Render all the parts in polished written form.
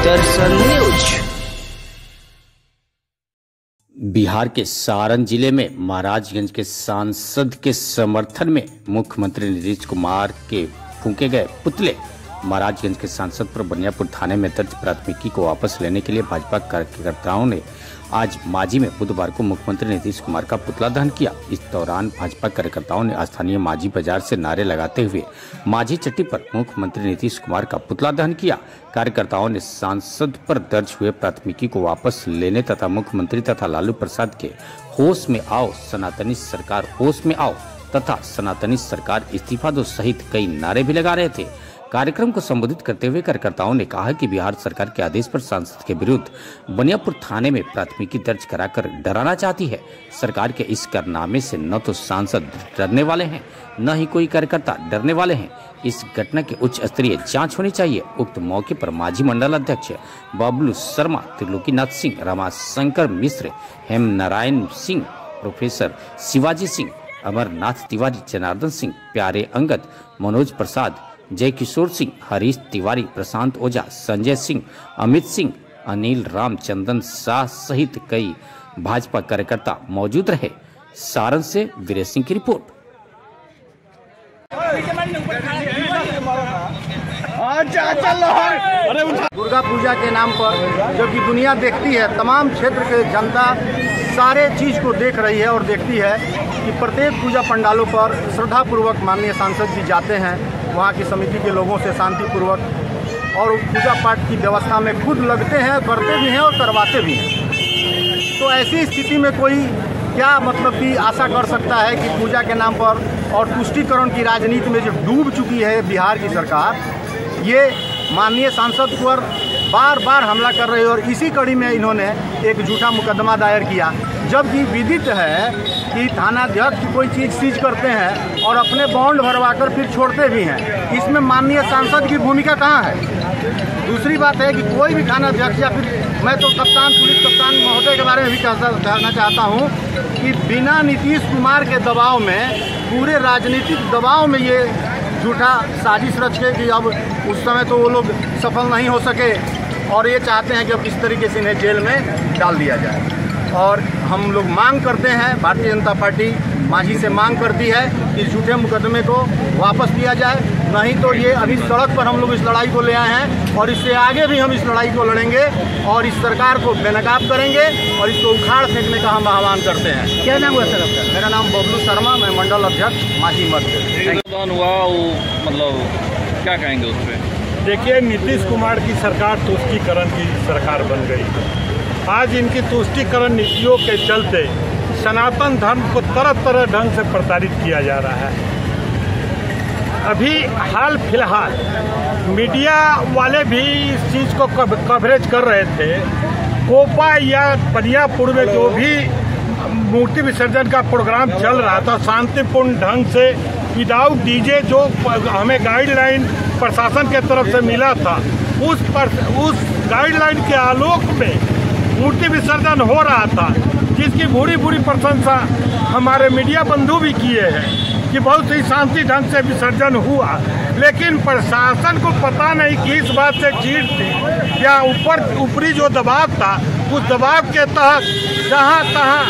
दर्शन news. Bihar के सारण जिले में महाराजगंज के सांसद के समर्थन में मुख्यमंत्री नीतीश कुमार के फूंके गए पुतले। महाराजगंज के सांसद पर बनियापुर थाने में दर्ज प्राथमिकी को वापस लेने के लिए भाजपा कार्यकर्ताओं ने आज माजी में बुधवार को मुख्यमंत्री नीतीश कुमार का पुतला दहन किया। इस दौरान भाजपा कार्यकर्ताओं ने स्थानीय माजी बाजार से नारे लगाते हुए माजी चट्टी पर मुख्यमंत्री नीतीश कुमार का पुतला दहन किया। कार्यकर्ताओं ने सांसद पर दर्ज हुए प्राथमिकी को वापस लेने तथा मुख्यमंत्री तथा लालू प्रसाद के होश में आओ सनातनी सरकार होश में आओ तथा सनातनी सरकार इस्तीफा दो सहित कई नारे भी लगा रहे थे। कार्यक्रम को संबोधित करते हुए कार्यकर्ताओं ने कहा कि बिहार सरकार के आदेश पर सांसद के विरुद्ध बनियापुर थाने में प्राथमिकी दर्ज कराकर डराना चाहती है। सरकार के इस कारनामे से न तो सांसद डरने वाले हैं न ही कोई कार्यकर्ता डरने वाले हैं। इस घटना की उच्च स्तरीय जांच होनी चाहिए। उक्त मौके पर माजी मंडल अध्यक्ष बबलू शर्मा, त्रिलोकीनाथ सिंह, रमाशंकर मिश्र, हेम नारायण सिंह, प्रोफेसर शिवाजी सिंह, अमरनाथ तिवारी, जनार्दन सिंह, प्यारे अंगद, मनोज प्रसाद, जय किशोर सिंह, हरीश तिवारी, प्रशांत ओझा, संजय सिंह, अमित सिंह, अनिल राम, चंदन शाह सहित कई भाजपा कार्यकर्ता मौजूद रहे। सारण से वीरेश सिंह की रिपोर्ट। दुर्गा पूजा के नाम पर जो कि दुनिया देखती है, तमाम क्षेत्र के जनता सारे चीज को देख रही है और देखती है कि प्रत्येक पूजा पंडालों पर श्रद्धापूर्वक माननीय सांसद जी जाते हैं, वहाँ की समिति के लोगों से शांतिपूर्वक और पूजा पाठ की व्यवस्था में खुद लगते हैं, करते भी हैं और करवाते भी हैं। तो ऐसी स्थिति में कोई क्या मतलब कि आशा कर सकता है कि पूजा के नाम पर और तुष्टीकरण की राजनीति में जो डूब चुकी है बिहार की सरकार, ये माननीय सांसद पर बार बार हमला कर रही है। और इसी कड़ी में इन्होंने एक झूठा मुकदमा दायर किया, जबकि विदित है कि थानाध्यक्ष कोई चीज़ सीज करते हैं और अपने बॉन्ड भरवाकर फिर छोड़ते भी हैं। इसमें माननीय सांसद की भूमिका कहाँ है? दूसरी बात है कि कोई भी थानाध्यक्ष या फिर मैं तो कप्तान, पुलिस कप्तान महोदय के बारे में भी कहना चाहता हूँ कि बिना नीतीश कुमार के दबाव में, पूरे राजनीतिक दबाव में ये झूठा साजिश रच के कि अब उस समय तो वो लोग सफल नहीं हो सके और ये चाहते हैं कि अब किस तरीके से इन्हें जेल में डाल दिया जाए। और हम लोग मांग करते हैं, भारतीय जनता पार्टी मांझी से मांग करती है कि झूठे मुकदमे को वापस लिया जाए, नहीं तो ये अभी सड़क पर हम लोग इस लड़ाई को ले आए हैं और इससे आगे भी हम इस लड़ाई को लड़ेंगे और इस सरकार को बेनकाब करेंगे और इसको उखाड़ फेंकने का हम आह्वान करते हैं। क्या नाम हुआ सर आपका? मेरा नाम बबलू शर्मा, मैं मंडल अध्यक्ष मांझी मध्य। हुआ वो मतलब क्या कहेंगे उस पर? देखिए, नीतीश कुमार की सरकार तुष्टीकरण की सरकार बन गई। आज इनकी तुष्टीकरण नीतियों के चलते सनातन धर्म को तरह तरह ढंग से प्रताड़ित किया जा रहा है। अभी हाल फिलहाल मीडिया वाले भी इस चीज़ को कवरेज कर रहे थे। कोपा या बनियापुर में जो भी मूर्ति विसर्जन का प्रोग्राम चल रहा था, शांतिपूर्ण ढंग से विदाउट डीजे, जो हमें गाइडलाइन प्रशासन के तरफ से मिला था, उस गाइडलाइन के आलोक में मूर्ति विसर्जन हो रहा था, जिसकी बुरी बुरी प्रशंसा हमारे मीडिया बंधु भी किए हैं कि बहुत ही शांति ढंग से विसर्जन हुआ। लेकिन प्रशासन को पता नहीं कि इस बात से चीट थी या ऊपरी जो दबाव था, उस दबाव के तहत जहाँ तहाँ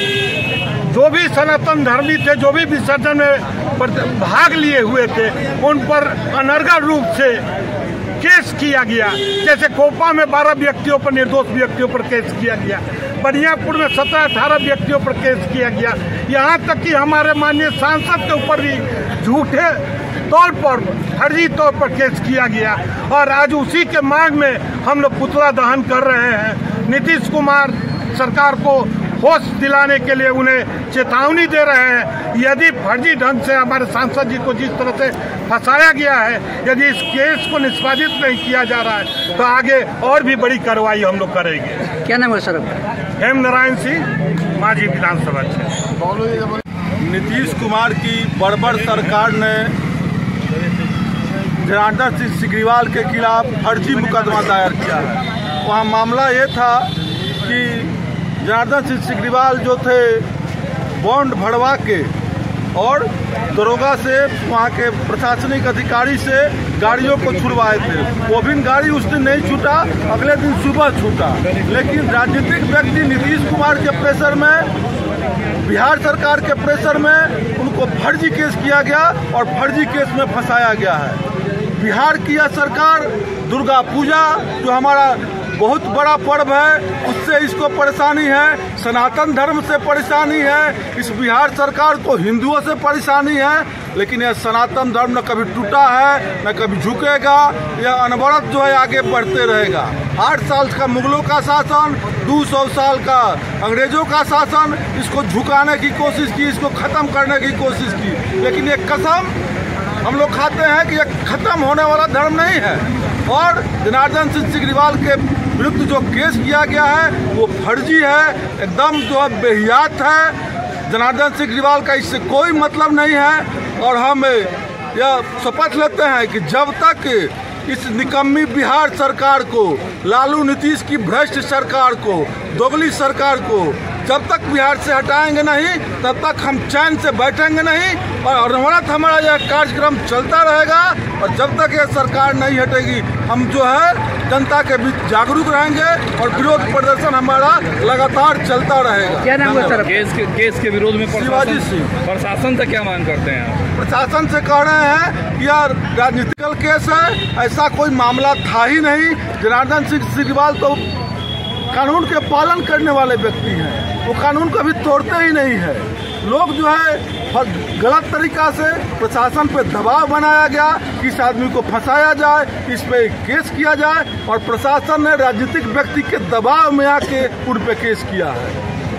जो भी सनातन धर्मी थे, जो भी विसर्जन में भाग लिए हुए थे, उन पर अनर्गल रूप से केस किया गया। जैसे कोपा में 12 व्यक्तियों पर, निर्दोष व्यक्तियों पर केस किया गया, बनियापुर में 17-18 व्यक्तियों पर केस किया गया। यहाँ तक कि हमारे माननीय सांसद के ऊपर भी झूठे तौर पर, फर्जी तौर पर केस किया गया। और आज उसी के मांग में हम लोग पुतला दहन कर रहे हैं। नीतीश कुमार सरकार को होश दिलाने के लिए उन्हें चेतावनी दे रहे हैं। यदि फर्जी ढंग से हमारे सांसद जी को जिस तरह से फंसाया गया है, यदि इस केस को निष्पादित नहीं किया जा रहा है तो आगे और भी बड़ी कार्रवाई हम लोग करेंगे। क्या नाम है सर? हेम नारायण सिंह, मांझी विधानसभा क्षेत्र। नीतीश कुमार की बर्बर सरकार ने जनार्दन सिंह सिग्रीवाल के खिलाफ फर्जी मुकदमा दायर किया है। वहाँ मामला ये था कि जनार्दन सिंह सिग्रीवाल जो थे बॉन्ड भरवा के और दरोगा से, वहाँ के प्रशासनिक अधिकारी से गाड़ियों को छुड़वाए थे। वो भी गाड़ी उस दिन नहीं छूटा, अगले दिन सुबह छूटा। लेकिन राजनीतिक व्यक्ति नीतीश कुमार के प्रेशर में, बिहार सरकार के प्रेशर में उनको फर्जी केस किया गया और फर्जी केस में फंसाया गया है। बिहार की यह सरकार दुर्गा पूजा जो हमारा बहुत बड़ा पर्व है, उससे इसको परेशानी है, सनातन धर्म से परेशानी है, इस बिहार सरकार को हिंदुओं से परेशानी है। लेकिन यह सनातन धर्म न कभी टूटा है, न कभी झुकेगा, यह अनवरत जो है आगे बढ़ते रहेगा। 8 साल का मुगलों का शासन, 200 साल का अंग्रेजों का शासन, इसको झुकाने की कोशिश की, इसको खत्म करने की कोशिश की। लेकिन ये कसम हम लोग खाते हैं कि यह खत्म होने वाला धर्म नहीं है। और जनार्दन सिंह सिग्रीवाल के विरुद्ध जो केस किया गया है वो फर्जी है, एकदम जो है बेहियात है। जनार्दन सिंह सिग्रीवाल का इससे कोई मतलब नहीं है। और हम यह शपथ लेते हैं कि जब तक इस निकम्मी बिहार सरकार को, लालू नीतीश की भ्रष्ट सरकार को, दोगली सरकार को जब तक बिहार से हटाएंगे नहीं, तब तक हम चैन से बैठेंगे नहीं। और अनवरत हमारा यह कार्यक्रम चलता रहेगा। और जब तक यह सरकार नहीं हटेगी, हम जो है जनता के बीच जागरूक रहेंगे और विरोध प्रदर्शन हमारा लगातार चलता रहेगा। क्या नाम है सर? केस के विरोध में शिवाजी सिंह। प्रशासन से क्या मांग करते हैं आप? प्रशासन से कह रहे हैं कि यार राजनीतिकल केस है, ऐसा कोई मामला था ही नहीं। जनार्दन सिंह सिग्रीवाल तो कानून के पालन करने वाले व्यक्ति हैं, वो कानून कभी तोड़ते ही नहीं है। लोग जो है गलत तरीका से प्रशासन पे दबाव बनाया गया कि इस आदमी को फंसाया जाए, इस पे केस किया जाए, और प्रशासन ने राजनीतिक व्यक्ति के दबाव में आके उन पे केस किया है।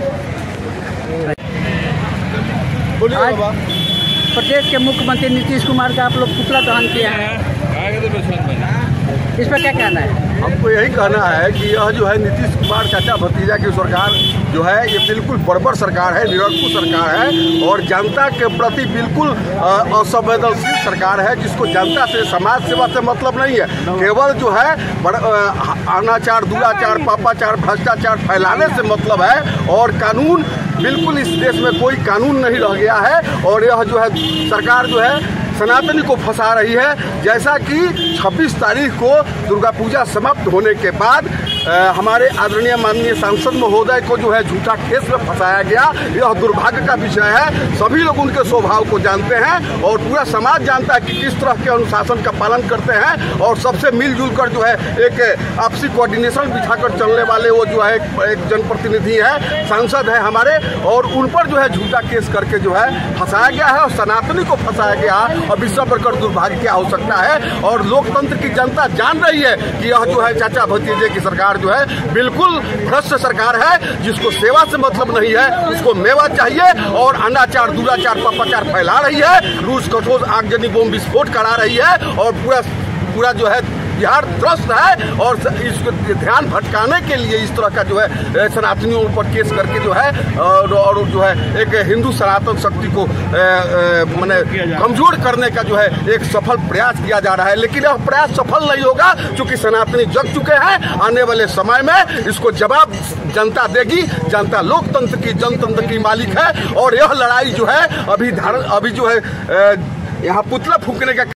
बोलिए बाबा। प्रदेश के मुख्यमंत्री नीतीश कुमार का आप लोग पुतला दहन किए हैं, इस पर क्या कहना है? हमको यही कहना है कि यह जो है नीतीश कुमार चाचा भतीजा की सरकार जो है ये बिल्कुल बर्बर सरकार है, निरंकुश सरकार है और जनता के प्रति बिल्कुल असंवेदनशील सरकार है, जिसको जनता से, समाज सेवा से मतलब नहीं है। केवल जो है अनाचार, दुराचार, पापाचार, भ्रष्टाचार फैलाने से मतलब है। और कानून, बिल्कुल इस देश में कोई कानून नहीं रह गया है। और यह जो है सरकार जो है सनातनी को फंसा रही है। जैसा कि 26 तारीख को दुर्गा पूजा समाप्त होने के बाद हमारे आदरणीय माननीय सांसद महोदय को जो है झूठा केस में फंसाया गया, यह दुर्भाग्य का विषय है। सभी लोग उनके स्वभाव को जानते हैं और पूरा समाज जानता है कि किस तरह के अनुशासन का पालन करते हैं और सबसे मिलजुल कर जो है एक आपसी कोऑर्डिनेशन बिठाकर चलने वाले वो जो है एक जनप्रतिनिधि है, सांसद है हमारे, और उन पर जो है झूठा केस करके जो है फंसाया गया है और सनातनी को फंसाया गया है। अब इससे बढ़कर दुर्भाग्य क्या हो सकता है? और लोकतंत्र की जनता जान रही है कि यह जो है चाचा भतीजे की सरकार जो है बिल्कुल भ्रष्ट सरकार है, जिसको सेवा से मतलब नहीं है, उसको मेवा चाहिए और अनाचार, दुराचार, पापाचार फैला रही है, रूस कठोर आगजनी बम विस्फोट करा रही है और पूरा जो है बिहार त्रस्त है। और इसको ध्यान भटकाने के लिए इस तरह का जो है सनातनियों पर केस करके जो है और जो है एक हिंदू सनातन शक्ति को माने कमजोर करने का जो है एक सफल प्रयास किया जा रहा है। लेकिन यह प्रयास सफल नहीं होगा, क्योंकि सनातनी जग चुके हैं। आने वाले समय में इसको जवाब जनता देगी। जनता लोकतंत्र की, जनतंत्र की मालिक है और यह लड़ाई जो है अभी जो है यहाँ पुतला फूंकने का